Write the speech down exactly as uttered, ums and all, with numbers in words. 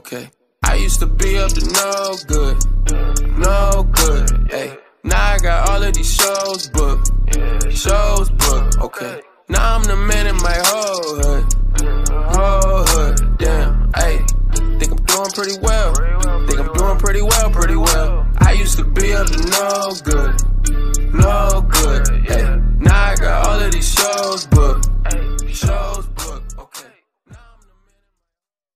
okay. I used to be up to no good, no good, hey. Now I got all of these shows booked, shows booked, okay. Now I'm the man